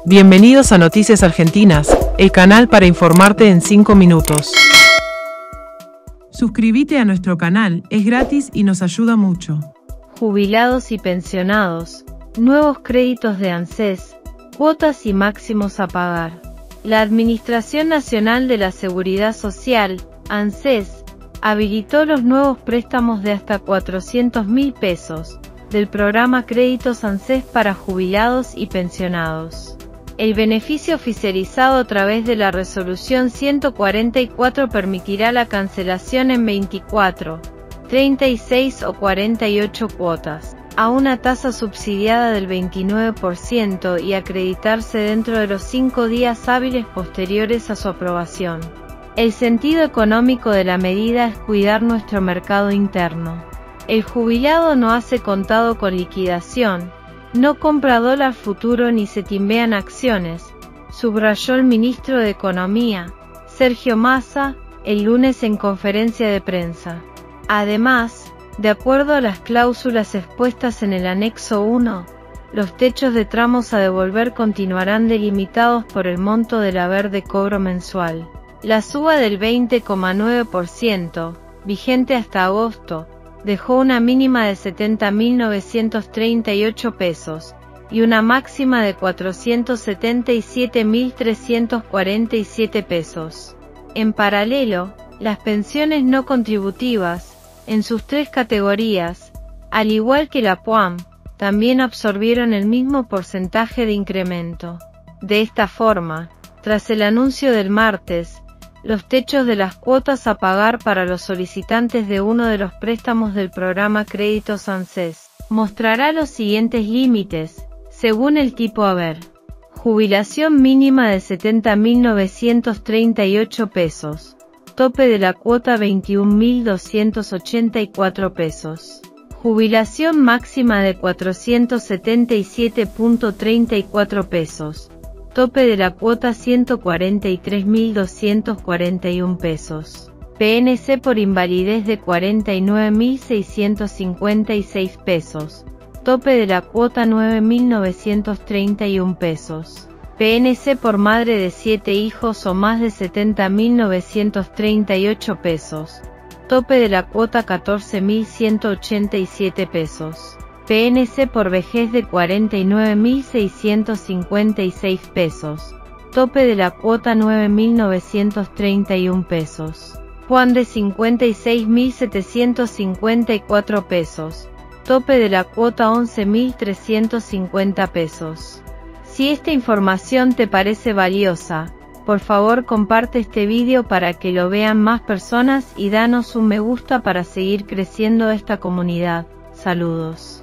Bienvenidos a Noticias Argentinas, el canal para informarte en 5 minutos. Suscríbete a nuestro canal, es gratis y nos ayuda mucho. Jubilados y pensionados, nuevos créditos de ANSES, cuotas y máximos a pagar. La Administración Nacional de la Seguridad Social, ANSES, habilitó los nuevos préstamos de hasta 400.000 pesos, del programa Créditos ANSES para jubilados y pensionados. El beneficio oficializado a través de la Resolución 144 permitirá la cancelación en 24, 36 o 48 cuotas, a una tasa subsidiada del 29% y acreditarse dentro de los 5 días hábiles posteriores a su aprobación. El sentido económico de la medida es cuidar nuestro mercado interno. El jubilado no hace contado con liquidación, no compra dólar futuro ni se timbean acciones, subrayó el ministro de Economía, Sergio Massa, el lunes en conferencia de prensa. Además, de acuerdo a las cláusulas expuestas en el anexo 1, los techos de tramos a devolver continuarán delimitados por el monto del haber de cobro mensual. La suba del 20,9%, vigente hasta agosto, dejó una mínima de 70.938 pesos y una máxima de 477.347 pesos. En paralelo, las pensiones no contributivas, en sus 3 categorías, al igual que la PUAM, también absorbieron el mismo porcentaje de incremento. De esta forma, tras el anuncio del martes, los techos de las cuotas a pagar para los solicitantes de uno de los préstamos del programa Créditos ANSES mostrará los siguientes límites, según el tipo haber. Jubilación mínima de 70.938 pesos. Tope de la cuota 21.284 pesos. Jubilación máxima de 477.34 pesos. Tope de la cuota 143.241 pesos. PNC por invalidez de 49.656 pesos. Tope de la cuota 9.931 pesos. PNC por madre de 7 hijos o más de 70.938 pesos. Tope de la cuota 14.187 pesos. PNC por vejez de 49.656 pesos. Tope de la cuota 9.931 pesos. PUAM de 56.754 pesos. Tope de la cuota 11.350 pesos. Si esta información te parece valiosa, por favor comparte este vídeo para que lo vean más personas y danos un me gusta para seguir creciendo esta comunidad. Saludos.